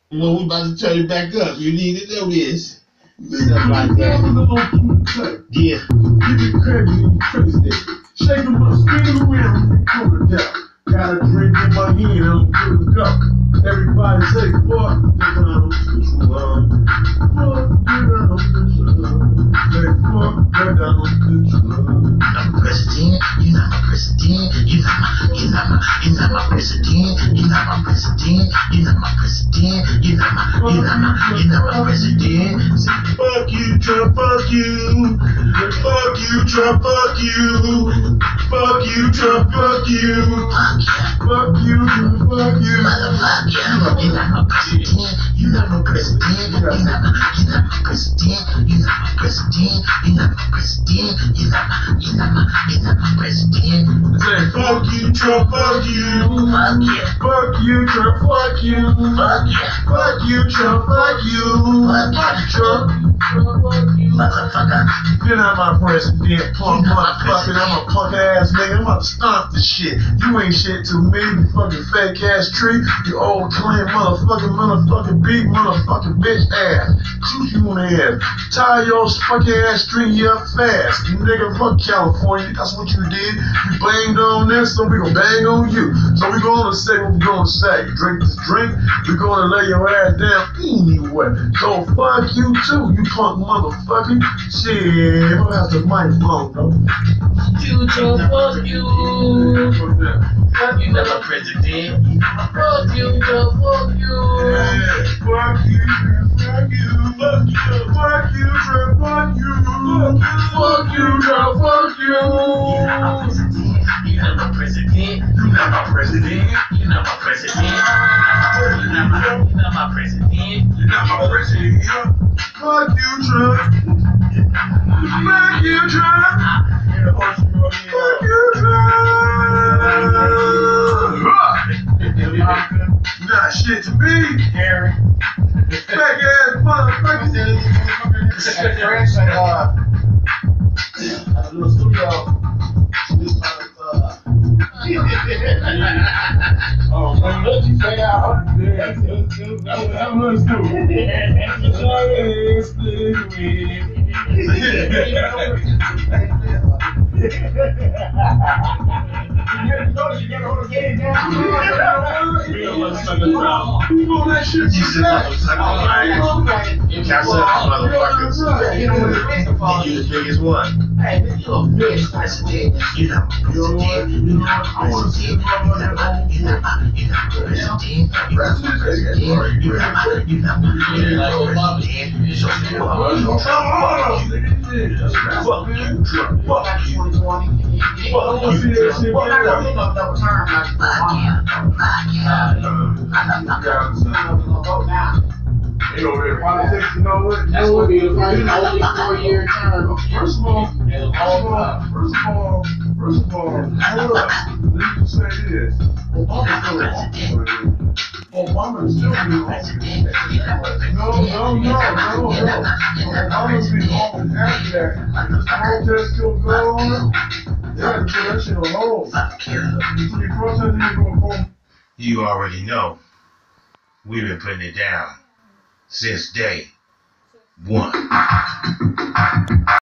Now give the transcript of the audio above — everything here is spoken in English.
Well, we about to turn it back up. You need to know this. Stuff like that. Yeah. Give me credit when you crazy. Shake 'em up, spin 'em around when you come to death. Got a drink in my hand, I'm good to go. Everybody say, fuck, get down on the truck. Fuck, get down on the truck. Say, fuck, get down on the truck. I'm a president, you're not my president, you're not my president, you're not my president, you're not my president, you're not my president. Fuck you, Trump, fuck you. Fuck you, Trump, fuck you. Fuck you, Trump, fuck you. Fuck you, Fuck you, motherfucker, you're not my president, you're not my president, you're not my president, you're not my president, you're not my president, you're not my president. say, Fuck you, Trump, fuck you. Fuck you, fuck you, Trump, fuck you. fuck you, Fuck you, Trump, fuck you. fuck you, Trump, fuck you. motherfucker. You're not my president, punk motherfucker. I'm a punk ass nigga. I'm about to stomp this shit. You ain't shit to me, you fucking fake ass tree. You old clean motherfucking big motherfucking bitch ass. Shoot you in the ass. Tie your fucking ass string you up fast. You nigga, fuck California. That's what you did. You banged on this, so we gon' bang on you. So we gonna say what we gonna say. Drink this drink, we gonna lay your ass down anyway. So fuck you too, you punk motherfucker. Shit, I'm gonna have the microphone though. You Trump, fuck you. You're not my president. Fuck you, Trump, fuck you. Fuck you, fuck you, fuck you, fuck you, Trump, fuck you, fuck you, Trump, fuck you. You're not my president. You're not my president. You're not my president. You're not my president. You're not my president. Fuck you, Trump. Fuck you, Trump. Fuck you, Trump. Not shit to me, Gary. Fake ass motherfucker. A little studio. Oh, what you say out? That was You the biggest one. Hey, you a bitch, president. You're not my president. You're not my president. You're not my president. You're not my president. You're not my president. So fuck you, Trump. Fuck you, Trump. Fuck you. You know, politics, you know what? That's gonna be the first only 4-year term. First of all, hold up. Let me just say this. Obama's still be No. Obama's be always after that. This protest still go on. Yeah, that shit alone. You protesting, you gonna go. You already know. We've been putting it down since day one.